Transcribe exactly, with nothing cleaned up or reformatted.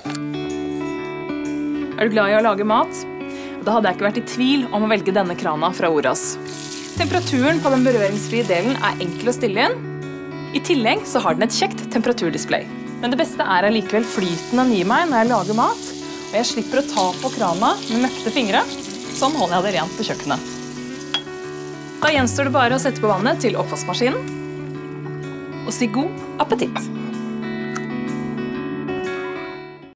Er du glad i å lage mat? Da hadde jeg ikke vært i tvil om å velge denne krana fra Oras. Temperaturen på den berøringsfrie delen er enkel å stille inn. I tillegg så har den et kjekt temperaturdisplay. Men det beste er allikevel flyten den gir meg når jeg lager mat, og jeg slipper å ta på krana med møkte fingre. Sånn holder jeg det rent på kjøkkenet. Da gjenstår det bare å sette på vannet til oppvaskmaskinen og si god appetitt!